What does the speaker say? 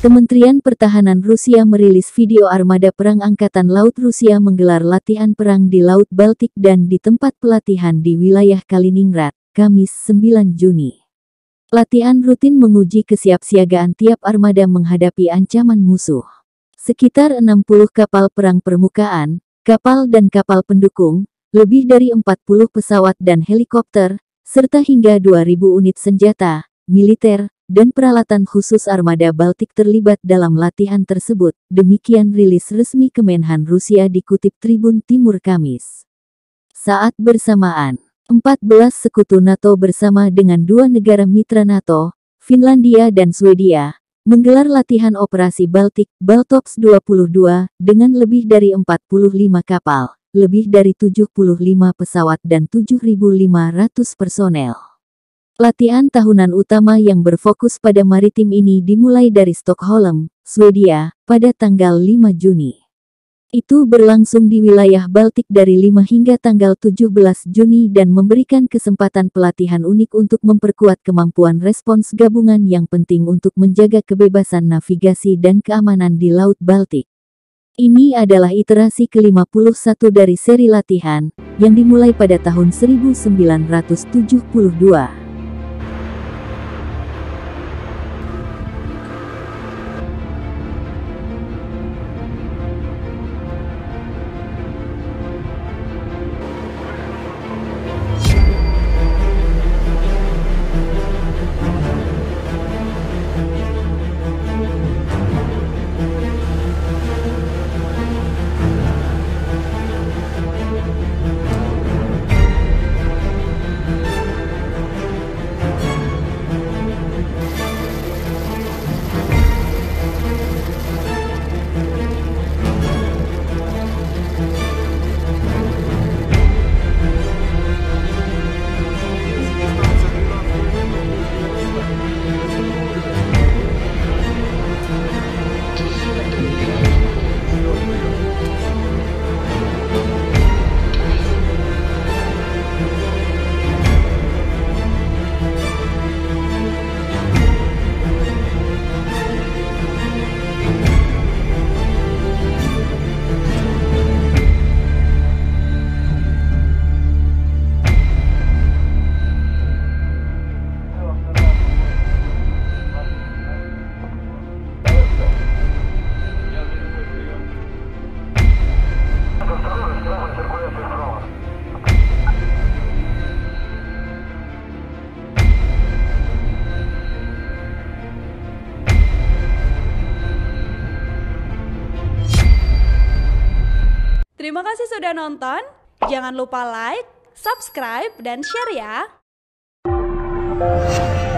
Kementerian Pertahanan Rusia merilis video armada perang Angkatan Laut Rusia menggelar latihan perang di Laut Baltik dan di tempat pelatihan di wilayah Kaliningrad, Kamis 9 Juni. Latihan rutin menguji kesiapsiagaan tiap armada menghadapi ancaman musuh. Sekitar 60 kapal perang permukaan, kapal dan kapal pendukung, lebih dari 40 pesawat dan helikopter, serta hingga 2.000 unit senjata, militer, dan peralatan khusus armada Baltik terlibat dalam latihan tersebut, demikian rilis resmi Kemenhan Rusia dikutip Tribun Timur Kamis. Saat bersamaan, 14 sekutu NATO bersama dengan 2 negara mitra NATO, Finlandia dan Swedia, menggelar latihan operasi Baltik Baltops 22 dengan lebih dari 45 kapal, lebih dari 75 pesawat dan 7.500 personel. Latihan tahunan utama yang berfokus pada maritim ini dimulai dari Stockholm, Swedia, pada tanggal 5 Juni. Itu berlangsung di wilayah Baltik dari 5 hingga tanggal 17 Juni dan memberikan kesempatan pelatihan unik untuk memperkuat kemampuan respons gabungan yang penting untuk menjaga kebebasan navigasi dan keamanan di Laut Baltik. Ini adalah iterasi ke-51 dari seri latihan, yang dimulai pada tahun 1972. Terima kasih sudah nonton. Jangan lupa like, subscribe, dan share ya.